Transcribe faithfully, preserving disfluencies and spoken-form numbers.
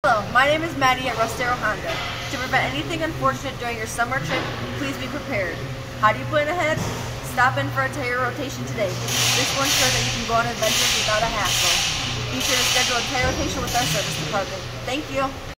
Hello, my name is Maddie at Russ Darrow Honda. To prevent anything unfortunate during your summer trip, please be prepared. How do you plan ahead? Stop in for a tire rotation today. This will ensure that you can go on adventures without a hassle. Be sure to schedule a tire rotation with our service department. Thank you.